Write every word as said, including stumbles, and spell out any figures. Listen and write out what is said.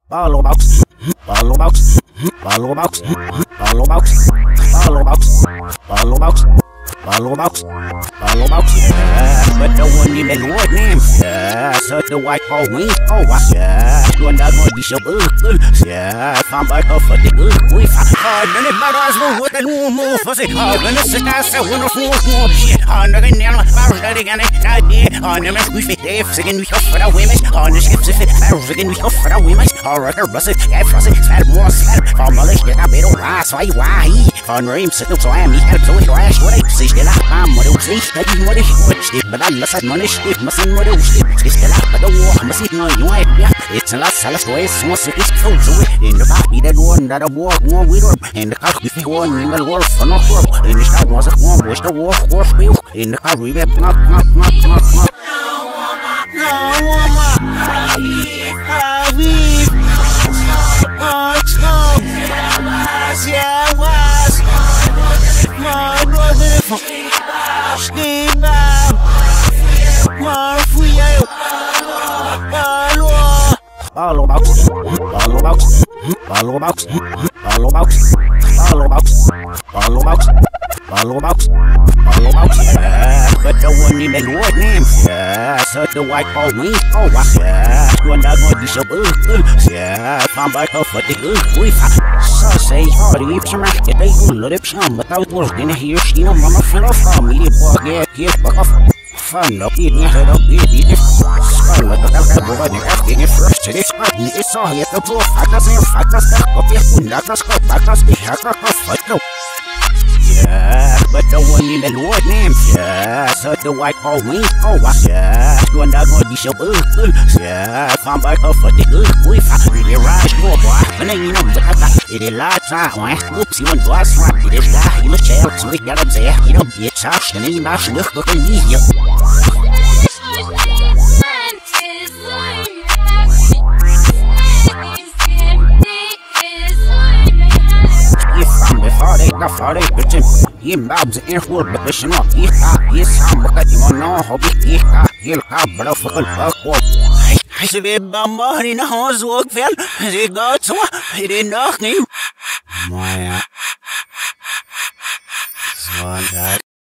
Follow box, follow box, follow box, follow box, follow box, follow box, follow box, follow box. Yeah, but the one in the Lord name. Yeah, so the white hole wing. Oh, yeah, doing that one be so good. Yeah, I'm back off for the good. We hard than it, but I was with the new move. Was it hard when it's a nice one of more shit? On the nail, I was ready again. I did. On the mess, we fit there, singing we hope for the women. On the skips, if it, I was again, we hope for the women. All right, bust it, yeah, frost it, fat more, fat. For Molly, get a bit of rice, why, why? On Ream, sit up, so I am, he had to it, rash, what I see, still I'm what it see, I didn't want it, stick, but I must have money, stick, must have what it stick, still up, but the war, must eat no, you ain't, yeah. It's a lot, salad, way, small, sick, it's cold, so in the back, be that one that I walk, one with her, in the car, if you want, in the wolf, for no work, in the car was a one, wish the war, horse wheel, in the car, we went, knock, knock, knock, knock, knock. No woman, I weep, oh, no, yeah, was, my brother, Steve, my free, follow box, follow box, follow box, follow box, follow box, follow box, follow box, follow box. Yeah, but the one in the Lord name. Yeah, so the white hole wing. Oh, yeah, doing that one be so good. Yeah, I'm back off for the good. We so say hard to eat some rack. They go let it some, but I was working here. She know mama fell off for me. Yeah, yeah, back off. Fun up, eat me, head up, eat it. Fun like a dog, I go asking it first. It's hard, it's all here. The poor factors and factors that up here. Not the scope, factors, the hacker, fight no. Yeah, but the one in the Lord name. Yeah, so the white hole wing. Oh, yeah, doing that one be so good. Yeah, I'm back up for the good. We really rise, go, boy. When I know, but I got it a lot of time. Oops, you want to ask what it is that you must tell. So we got up there, you know, it's harsh, and you must look at me. Before they got for they bitchin', he mobs in full position up. He got his hand, but you know, hobby, he got he'll have blood for the fuck up. I said, a bomber in the house work fell, he got so he didn't knock him. My, uh, so that.